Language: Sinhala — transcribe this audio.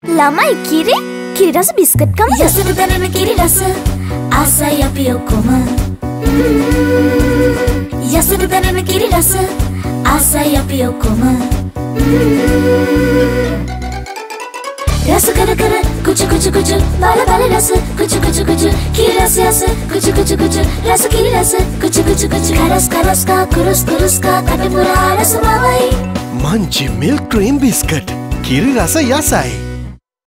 ළමයි කිරි රස බිස්කට් කමද? යසට දැනෙන කිරි රස ආසයි අපි ඔක්කොම. යසට දැනෙන කිරි රස ආසයි අපි ඔක්කොම. රස කර කර කුචු කුචු කුචු බල බල රස කුචු කුචු කුචු කිරි රස යස කුචු කුචු කුචු රස කිරි රස කුචු කුචු කුචු කරස් කරස් කා කුරුස් කුරුස් කා කටපුරා රස මවයි. Munchie Milk Cream Biscuit. Kiri rasa yasai.